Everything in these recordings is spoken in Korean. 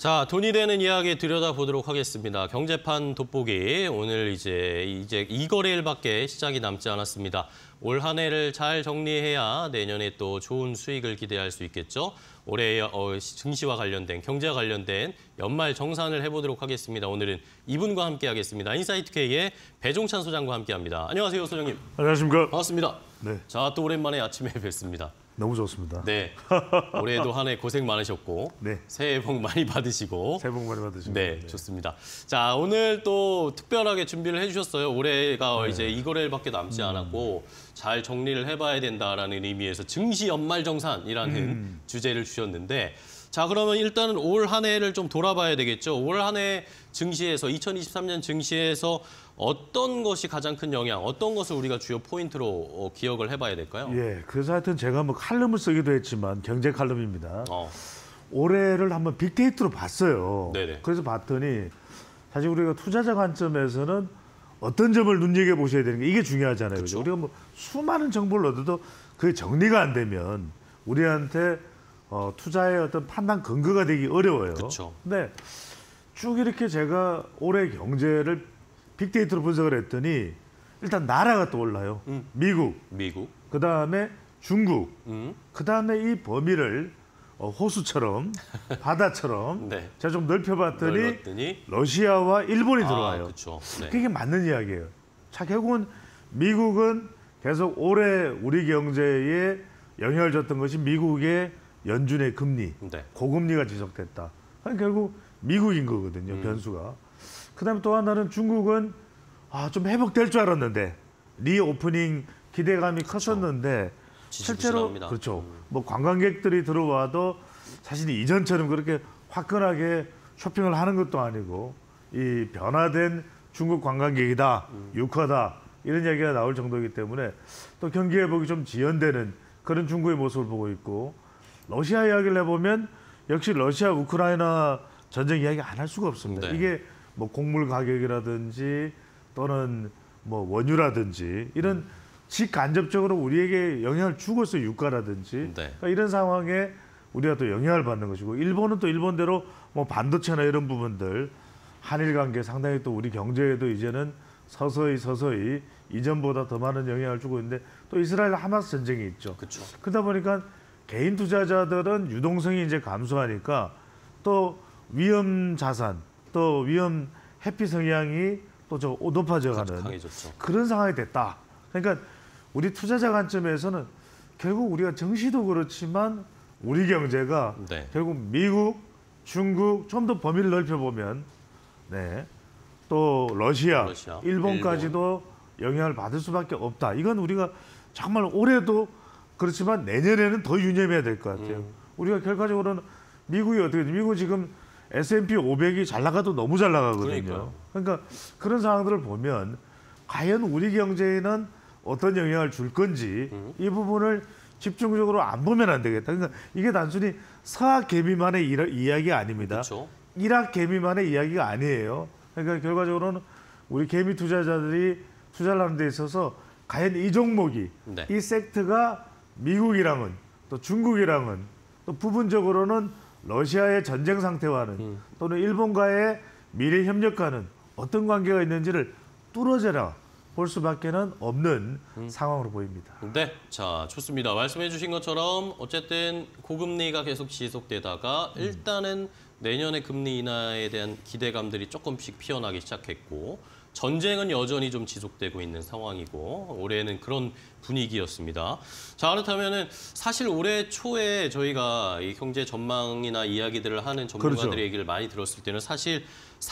자, 돈이 되는 이야기 들여다보도록 하겠습니다. 경제판 돋보기 오늘 이제 이 거래일밖에 시작이 남지 않았습니다. 올 한 해를 잘 정리해야 내년에 또 좋은 수익을 기대할 수 있겠죠. 올해 증시와 관련된 경제와 관련된 연말 정산을 해보도록 하겠습니다. 오늘은 이분과 함께하겠습니다. 인사이트K의 배종찬 소장과 함께합니다. 안녕하세요, 소장님. 안녕하십니까. 반갑습니다. 네. 자, 또 오랜만에 아침에 뵙습니다. 너무 좋습니다. 네, 올해도 한 해 고생 많으셨고 네. 새해 복 많이 받으시고 새해 복 많이 받으시고. 네, 좋습니다. 자, 오늘 또 특별하게 준비를 해주셨어요. 올해가 이제 이 거래일밖에 남지 않았고 잘 정리를 해봐야 된다라는 의미에서 증시 연말 정산이라는 주제를 주셨는데, 자, 그러면 일단은 올 한 해를 좀 돌아봐야 되겠죠. 올 한 해 증시에서 2023년 증시에서 어떤 것이 가장 큰 영향, 어떤 것을 우리가 주요 포인트로 기억을 해봐야 될까요? 예, 그래서 하여튼 제가 뭐 칼럼을 쓰기도 했지만 경제 칼럼입니다. 올해를 한번 빅데이터로 봤어요. 네네. 그래서 봤더니 사실 우리가 투자자 관점에서는 어떤 점을 눈여겨 보셔야 되는 게 이게 중요하잖아요. 그죠? 우리가 뭐 수많은 정보를 얻어도 그게 정리가 안 되면 우리한테 투자의 어떤 판단 근거가 되기 어려워요. 그렇죠. 근데 쭉 이렇게 제가 올해 경제를 빅데이터로 분석을 했더니 일단 나라가 떠올라요. 미국, 그다음에 중국, 그다음에 이 범위를 호수처럼 바다처럼 네. 제가 좀 넓혀봤더니 러시아와 일본이 들어와요. 그렇죠. 네. 그게 맞는 이야기예요. 자, 결국은 미국은 계속 올해 우리 경제에 영향을 줬던 것이 미국의 연준의 금리, 네. 고금리가 지속됐다. 결국 미국인 거거든요, 변수가. 그다음에 또 하나는 중국은 좀 회복될 줄 알았는데 리오프닝 기대감이 컸었는데 실제로 그렇죠. 뭐 관광객들이 들어와도 사실 이전처럼 그렇게 화끈하게 쇼핑을 하는 것도 아니고 이 변화된 중국 관광객이다, 유커다 이런 이야기가 나올 정도이기 때문에 또 경기 회복이 좀 지연되는 그런 중국의 모습을 보고 있고, 러시아 이야기를 해보면 역시 러시아 우크라이나 전쟁 이야기 안 할 수가 없습니다. 네. 이게 뭐 곡물 가격이라든지 또는 뭐 원유라든지 이런 직간접적으로 우리에게 영향을 주고 있어요. 유가라든지. 네. 그러니까 이런 상황에 우리가 또 영향을 받는 것이고, 일본은 또 일본대로 뭐 반도체나 이런 부분들 한일 관계 상당히 또 우리 경제에도 이제는 서서히 이전보다 더 많은 영향을 주고 있는데, 또 이스라엘 하마스 전쟁이 있죠. 그렇죠. 그러다 보니까 개인 투자자들은 유동성이 이제 감소하니까 또 위험 자산, 또 위험 회피 성향이 또 높아져가는 그런 상황이 됐다. 그러니까 우리 투자자 관점에서는 결국 우리가 정시도 그렇지만 우리 경제가 네. 결국 미국, 중국 좀 더 범위를 넓혀보면 네, 또 러시아, 일본까지도 영향을 받을 수밖에 없다. 이건 우리가 정말 올해도 그렇지만 내년에는 더 유념해야 될 것 같아요. 우리가 결과적으로는 미국이 어떻게 돼? 미국 지금 S&P 500이 잘 나가도 너무 잘 나가거든요. 그러니까 그런 상황들을 보면 과연 우리 경제에는 어떤 영향을 줄 건지 이 부분을 집중적으로 안 보면 안 되겠다. 그러니까 이게 단순히 서학 개미만의 이야기가 아닙니다. 그렇죠. 일학 개미만의 이야기가 아니에요. 그러니까 결과적으로는 우리 개미 투자자들이 투자를 하는 데 있어서 과연 이 종목이 네. 이 섹터가 미국이랑은 또 중국이랑은 또 부분적으로는 러시아의 전쟁 상태와는 또는 일본과의 미래 협력과는 어떤 관계가 있는지를 뚫어져라 볼 수밖에는 없는 상황으로 보입니다. 네, 자, 좋습니다. 말씀해 주신 것처럼 어쨌든 고금리가 계속 지속되다가 일단은 내년의 금리 인하에 대한 기대감들이 조금씩 피어나기 시작했고, 전쟁은 여전히 좀 지속되고 있는 상황이고, 올해는 그런 분위기였습니다. 자, 그렇다면은 사실 올해 초에 저희가 이 경제 전망이나 이야기들을 하는 전문가들의 그렇죠. 얘기를 많이 들었을 때는 사실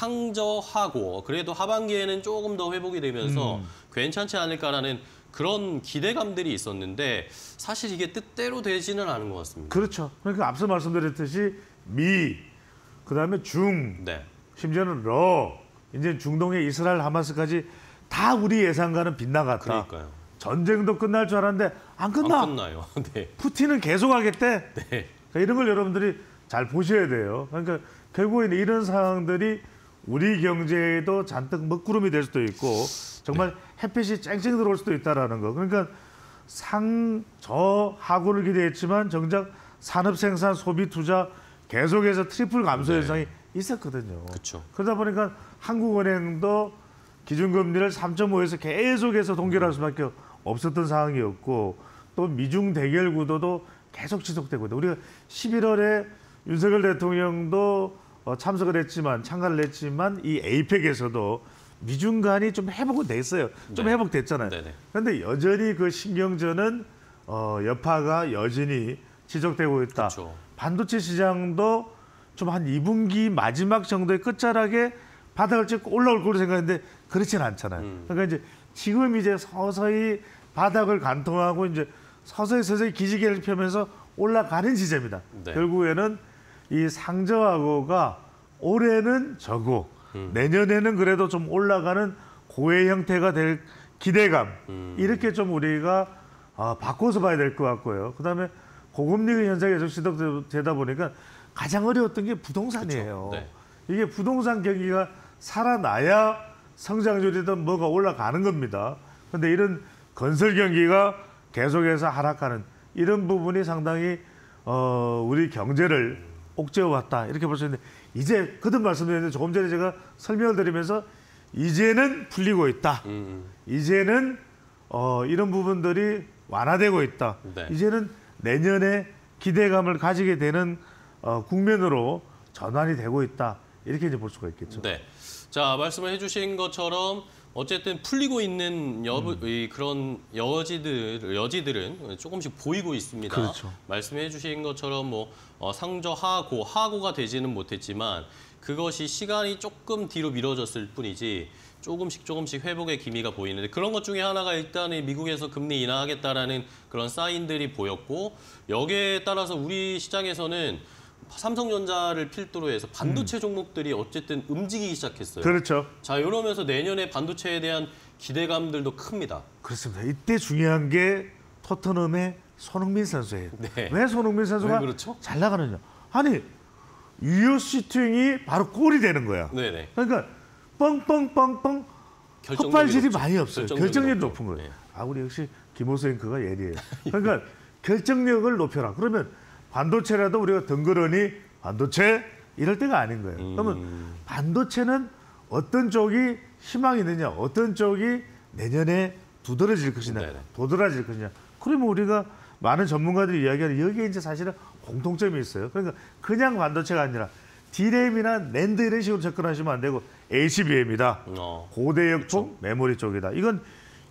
상저하고 그래도 하반기에는 조금 더 회복이 되면서 괜찮지 않을까라는 그런 기대감들이 있었는데 사실 이게 뜻대로 되지는 않은 것 같습니다. 그렇죠. 그러니까 앞서 말씀드렸듯이 미, 그다음에 중, 네. 심지어는 러, 이제 중동의 이스라엘 하마스까지 다 우리 예상과는 빗나갔다. 그러니까요. 전쟁도 끝날 줄 알았는데 안 끝나. 안 끝나요. 네. 푸틴은 계속 하겠대. 네. 그러니까 이런 걸 여러분들이 잘 보셔야 돼요. 그러니까 결국에는 이런 상황들이 우리 경제에도 잔뜩 먹구름이 될 수도 있고 정말 햇빛이 쨍쨍 들어올 수도 있다라는 거. 그러니까 상저하고를 기대했지만 정작 산업 생산 소비 투자 계속해서 트리플 감소 현상이 있었거든요. 그렇죠. 그러다 보니까 한국은행도 기준금리를 3.5에서 계속해서 동결할 수밖에 없었던 상황이었고 또 미중 대결 구도도 계속 지속되고 있다. 우리가 11월에 윤석열 대통령도 참석을 했지만 참가를 했지만 이 에이펙에서도 미중 간이 좀 회복은 됐어요. 좀 네. 회복됐잖아요. 네네. 그런데 여전히 그 신경전은 여파가 여전히 지속되고 있다. 그렇죠. 반도체 시장도 좀 한 2분기 마지막 정도의 끝자락에 바닥을 찍고 올라올 거로 생각했는데 그렇지는 않잖아요. 그러니까 이제 지금 이제 서서히 바닥을 관통하고 이제 서서히 기지개를 펴면서 올라가는 시점이다. 네. 결국에는 이 상저하고가 올해는 저고 내년에는 그래도 좀 올라가는 고의 형태가 될 기대감 이렇게 좀 우리가 바꿔서 봐야 될 것 같고요. 그다음에 고금리 현상이 계속 지속되다 보니까 가장 어려웠던 게 부동산이에요. 그렇죠. 네. 이게 부동산 경기가 살아나야 성장률이든 뭐가 올라가는 겁니다. 그런데 이런 건설 경기가 계속해서 하락하는 이런 부분이 상당히 우리 경제를 옥죄어왔다 이렇게 볼 수 있는데 이제 거듭 말씀드렸는데 조금 전에 제가 설명을 드리면서 이제는 풀리고 있다. 이제는 이런 부분들이 완화되고 있다. 네. 이제는 내년에 기대감을 가지게 되는 국면으로 전환이 되고 있다. 이렇게 이제 볼 수가 있겠죠. 네. 자, 말씀을 해주신 것처럼 어쨌든 풀리고 있는 그런 여지들은 조금씩 보이고 있습니다. 그렇죠. 말씀해 주신 것처럼 뭐 하고가 되지는 못했지만 그것이 시간이 조금 뒤로 미뤄졌을 뿐이지 조금씩 회복의 기미가 보이는데 그런 것 중에 하나가 일단은 미국에서 금리 인하하겠다라는 그런 사인들이 보였고 여기에 따라서 우리 시장에서는 삼성전자를 필두로 해서 반도체 종목들이 어쨌든 움직이기 시작했어요. 그렇죠. 자, 이러면서 내년에 반도체에 대한 기대감들도 큽니다. 그렇습니다. 이때 중요한 게 토트넘의 손흥민 선수예요. 네. 왜 손흥민 선수가 왜 그렇죠? 잘 나가느냐? 아니 유효 슈팅이 바로 골이 되는 거야. 네네. 그러니까 뻥뻥뻥뻥 결정력이 헛발질이 높죠. 많이 없어요. 결정력이 높은 거예요. 네. 우리 역시 김호수 앵커가 예리해요. 그러니까 결정력을 높여라. 그러면 반도체라도 우리가 덩그러니 반도체 이럴 때가 아닌 거예요. 그러면 반도체는 어떤 쪽이 희망이 있느냐, 어떤 쪽이 내년에 두드러질 것이냐, 네네. 도드라질 것이냐. 그러면 우리가 많은 전문가들이 이야기하는 여기에 이제 사실은 공통점이 있어요. 그러니까 그냥 반도체가 아니라 D램이나 낸드 이런 식으로 접근하시면 안 되고 HBM이다. 고대역폭 메모리 쪽이다. 이건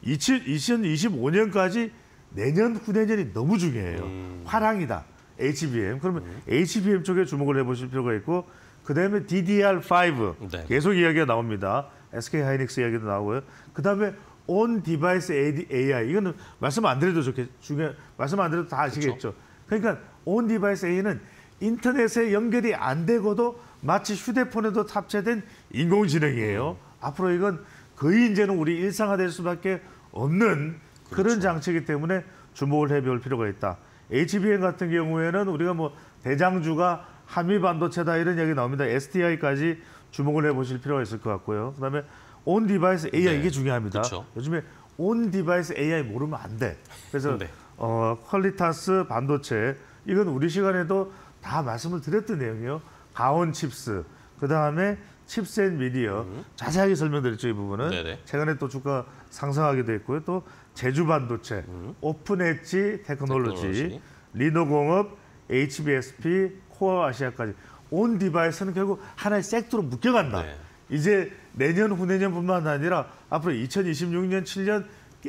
2025년까지 내년 후내년이 너무 중요해요. 화랑이다. HBM. 그러면 HBM 쪽에 주목을 해보실 필요가 있고 그다음에 DDR5 네. 계속 이야기가 나옵니다. SK 하이닉스 이야기도 나오고요. 그다음에 온 디바이스 AI 이거는 말씀 안 드려도 말씀 안 드려도 다 아시겠죠. 그러니까 온 디바이스 AI는 인터넷에 연결이 안 되고도 마치 휴대폰에도 탑재된 인공지능이에요. 앞으로 이건 거의 이제는 우리 일상화될 수밖에 없는 그런 장치이기 때문에 주목을 해볼 필요가 있다. HBM 같은 경우에는 우리가 뭐 대장주가 한미 반도체다 이런 얘기 나옵니다. STI까지 주목을 해보실 필요가 있을 것 같고요. 그다음에 온 디바이스 AI 네. 이게 중요합니다. 그쵸. 요즘에 온 디바이스 AI 모르면 안 돼. 그래서 네. 퀄리타스 반도체 이건 우리 시간에도 다 말씀을 드렸던 내용이요. 가온 칩스 그다음에 칩셋 미디어 자세하게 설명드렸죠 이 부분은. 네네. 최근에 또 주가 상승하기도 했고요. 또 제주 반도체, 오픈 엣지 테크놀로지, 리노공업, HBSP, 코어 아시아까지 온 디바이스는 결국 하나의 섹터로 묶여간다. 네. 이제 내년 후내년뿐만 아니라 앞으로 2026년, 7년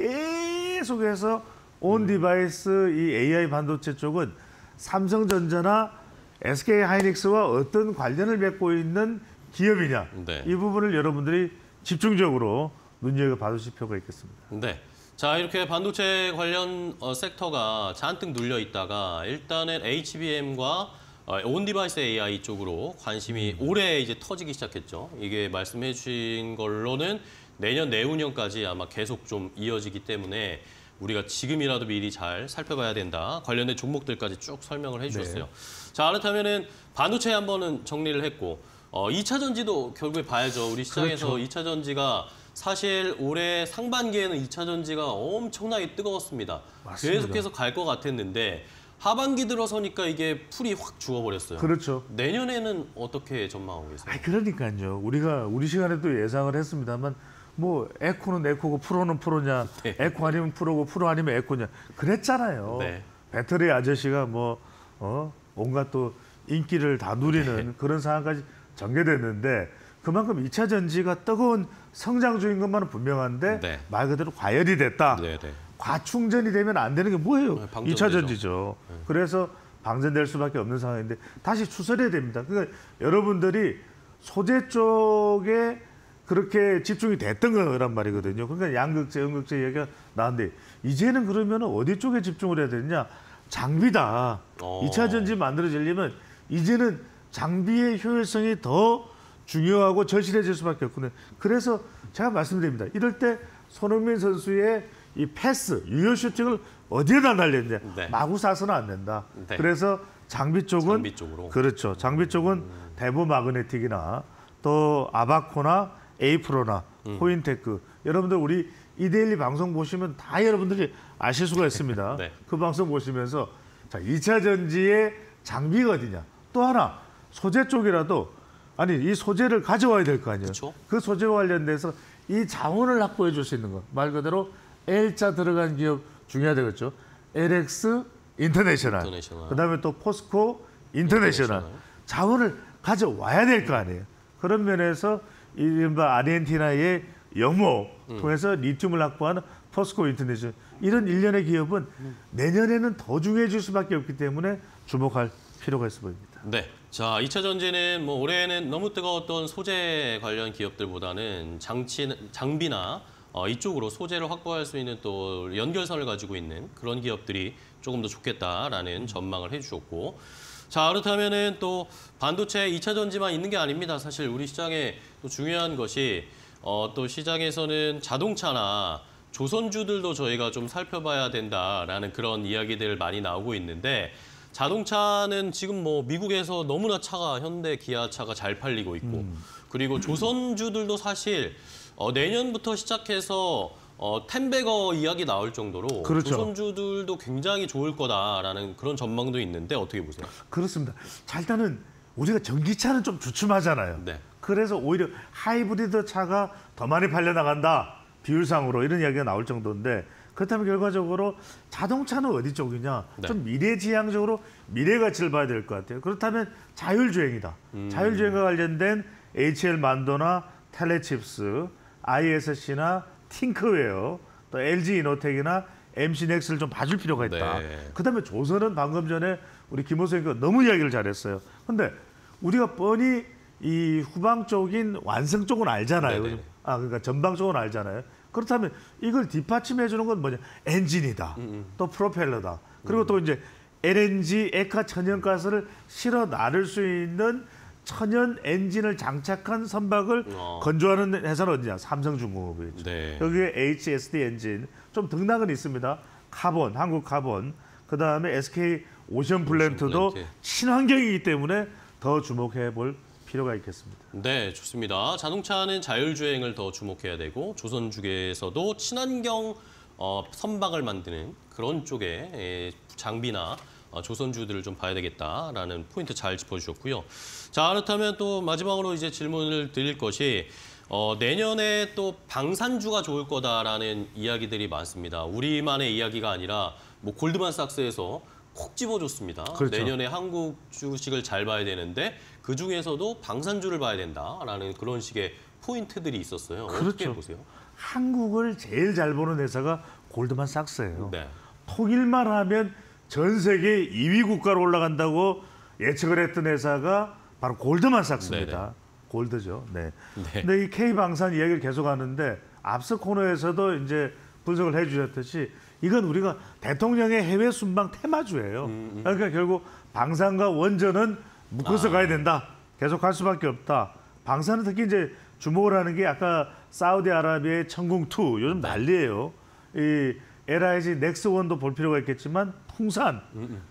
계속해서 온 디바이스 이 AI 반도체 쪽은 삼성전자나 SK 하이닉스와 어떤 관련을 맺고 있는 기업이냐. 네. 이 부분을 여러분들이 집중적으로 눈여겨봐주실 필요가 있겠습니다. 네. 자, 이렇게 반도체 관련 섹터가 잔뜩 눌려 있다가 일단은 HBM과 온 디바이스 AI 쪽으로 관심이 올해 이제 터지기 시작했죠. 이게 말씀해 주신 걸로는 내년 내후년까지 아마 계속 좀 이어지기 때문에 우리가 지금이라도 미리 잘 살펴봐야 된다. 관련된 종목들까지 쭉 설명을 해주셨어요. 네. 자, 그렇다면은 반도체 한 번은 정리를 했고 2차 전지도 결국에 봐야죠. 우리 시장에서 그렇죠. 2차 전지가 사실 올해 상반기에는 2차 전지가 엄청나게 뜨거웠습니다. 맞습니다. 계속해서 갈 것 같았는데 하반기 들어서니까 이게 풀이 확 죽어버렸어요. 그렇죠. 내년에는 어떻게 전망하고 계세요? 아, 그러니까요. 우리가 우리 시간에도 예상을 했습니다만 뭐 에코는 에코고 프로는 프로냐, 네. 에코 아니면 프로고 프로 아니면 에코냐 그랬잖아요. 네. 배터리 아저씨가 뭐 온갖 또 인기를 다 누리는 그런 상황까지 전개됐는데 그만큼 2차 전지가 뜨거운 성장 중인 것만은 분명한데 네. 말 그대로 과열이 됐다. 네. 과충전이 되면 안 되는 게 뭐예요? 네, 방전되죠. 2차 전지죠. 그래서 방전될 수밖에 없는 상황인데 다시 추설해야 됩니다. 그러니까 여러분들이 소재 쪽에 그렇게 집중이 됐던 거란 말이거든요. 그러니까 양극재, 음극재 얘기가 나왔는데 이제는 그러면 어디 쪽에 집중을 해야 되느냐? 장비다. 2차 전지 만들어지려면 이제는 장비의 효율성이 더 중요하고 절실해질 수밖에 없거든요. 그래서 제가 말씀드립니다. 이럴 때 손흥민 선수의 이 패스, 유효 슈팅을 어디에다 날렸냐? 네. 마구 쏴서는 안 된다. 네. 그래서 장비 쪽은 장비 쪽으로. 그렇죠. 장비 쪽은 대보 마그네틱이나 또 아바코나 에이프로나 포인테크 여러분들 우리 이데일리 방송 보시면 다 여러분들이 아실 수가 있습니다. 네. 그 방송 보시면서 자 2차 전지의 장비가 어디냐? 또 하나 소재 쪽이라도 아니 이 소재를 가져와야 될 거 아니에요. 그쵸? 그 소재와 관련돼서 이 자원을 확보해 줄 수 있는 거. 말 그대로 L자 들어간 기업 중요하되겠죠. LX 인터내셔널. 그다음에 또 포스코 인터내셔널. 자원을 가져와야 될 거 아니에요. 그런 면에서 이른바 아르헨티나의 영모 통해서 리튬을 확보하는 포스코 인터내셔널. 이런 일련의 기업은 내년에는 더 중요해질 수밖에 없기 때문에 주목할 필요가 있어 보입니다. 네. 자, 2차 전지는 뭐 올해는 너무 뜨거웠던 소재 관련 기업들보다는 장비나 이쪽으로 소재를 확보할 수 있는 또 연결선을 가지고 있는 그런 기업들이 조금 더 좋겠다라는 전망을 해주셨고, 자 그렇다면은 또 반도체 2차 전지만 있는 게 아닙니다. 사실 우리 시장에 또 중요한 것이 또 시장에서는 자동차나 조선주들도 저희가 좀 살펴봐야 된다라는 그런 이야기들 많이 나오고 있는데. 자동차는 지금 뭐 미국에서 너무나 차가 현대, 기아 차가 잘 팔리고 있고 그리고 조선주들도 사실 내년부터 시작해서 텐베거 이야기 나올 정도로 그렇죠. 조선주들도 굉장히 좋을 거다라는 그런 전망도 있는데 어떻게 보세요? 그렇습니다. 자, 일단은 우리가 전기차는 좀 주춤하잖아요. 네. 그래서 오히려 하이브리드 차가 더 많이 팔려나간다. 비율상으로 이런 이야기가 나올 정도인데 그렇다면 결과적으로 자동차는 어디 쪽이냐? 네. 좀 미래지향적으로 미래 가치를 봐야 될 것 같아요. 그렇다면 자율주행이다. 자율주행과 관련된 HL 만도나 텔레칩스, ISC나 팅크웨어, 또 LG 이노텍이나 MC넥스를 좀 봐줄 필요가 있다. 네. 그다음에 조선은 방금 전에 우리 김 호선님께서 너무 이야기를 잘했어요. 근데 우리가 뻔히 이 후방 쪽인 완성 쪽은 알잖아요. 네네. 그러니까 전방 쪽은 알잖아요. 그렇다면 이걸 뒷받침해 주는 건 뭐냐? 엔진이다. 또 프로펠러다. 그리고 또 이제 LNG, 액화 천연가스를 실어 나를 수 있는 천연 엔진을 장착한 선박을 건조하는 회사는 어디냐? 삼성중공업이죠. 네. 여기에 HSD 엔진 좀 등락은 있습니다. 카본, 한국 카본, 그다음에 SK 오션 플랜트도 친환경이기 때문에 더 주목해 볼 필요가 있겠습니다. 네, 좋습니다. 자동차는 자율주행을 더 주목해야 되고 조선주계에서도 친환경 선박을 만드는 그런 쪽에 장비나 조선주들을 좀 봐야 되겠다라는 포인트 잘 짚어주셨고요. 자, 그렇다면 또 마지막으로 이제 질문을 드릴 것이 내년에 또 방산주가 좋을 거다라는 이야기들이 많습니다. 우리만의 이야기가 아니라 뭐 골드만삭스에서 콕 집어줬습니다. 그렇죠. 내년에 한국 주식을 잘 봐야 되는데 그중에서도 방산주를 봐야 된다라는 그런 식의 포인트들이 있었어요. 그렇죠. 어떻게 보세요? 한국을 제일 잘 보는 회사가 골드만삭스예요. 네. 통일만 하면 전 세계 2위 국가로 올라간다고 예측을 했던 회사가 바로 골드만삭스입니다. 네네. 골드죠. 네. 네. 근데 이 K방산 이야기를 계속하는데 앞서 코너에서도 이제 분석을 해주셨듯이 이건 우리가 대통령의 해외 순방 테마주예요. 그러니까 결국 방산과 원전은 묶어서 가야 된다. 계속 갈 수밖에 없다. 방산은 특히 이제 주목을 하는 게 아까 사우디아라비아의 천궁2 요즘 난리예요. 이 LIG 넥스원도 볼 필요가 있겠지만 풍산,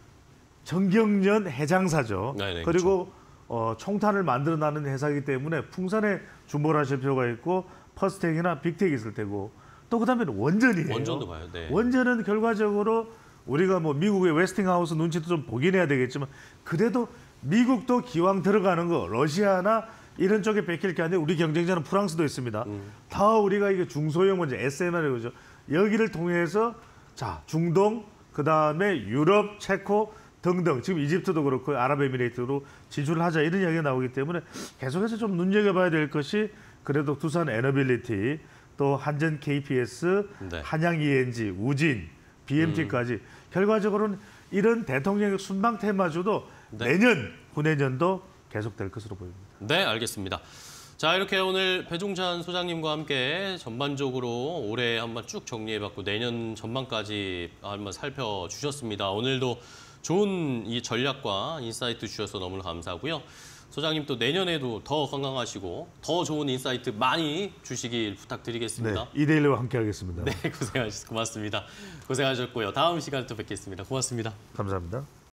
정경련 해장사죠. 네네, 그리고 총탄을 만들어내는 회사이기 때문에 풍산에 주목을 하실 필요가 있고 퍼스텍이나 빅텍이 있을 테고 또 그다음에 원전이에요. 원전도 봐요. 네. 원전은 결과적으로 우리가 뭐 미국의 웨스팅하우스 눈치도 좀 보긴 해야 되겠지만 그래도 미국도 기왕 들어가는 거 러시아나 이런 쪽에 뺏길 게 아니라 우리 경쟁자는 프랑스도 있습니다. 다 우리가 이게 중소형 문제 SMR이라고 그러죠. 여기를 통해서 자 중동 그다음에 유럽, 체코 등등 지금 이집트도 그렇고 아랍에미레이트로 진출을 하자 이런 이야기가 나오기 때문에 계속해서 좀 눈여겨봐야 될 것이 그래도 두산 에너빌리티 또 한전 KPS, 네. 한양 ENG, 우진, BMT까지 결과적으로는 이런 대통령의 순방 테마주도 네. 내년 후내년도 계속될 것으로 보입니다. 네, 알겠습니다. 자, 이렇게 오늘 배종찬 소장님과 함께 전반적으로 올해 한번 쭉 정리해봤고 내년 전망까지 한번 살펴주셨습니다. 오늘도 좋은 이 전략과 인사이트 주셔서 너무 감사하고요. 소장님 또 내년에도 더 건강하시고 더 좋은 인사이트 많이 주시길 부탁드리겠습니다. 네, 이데일리와 함께하겠습니다. 네, 고맙습니다. 고생하셨고요. 다음 시간에 또 뵙겠습니다. 고맙습니다. 감사합니다.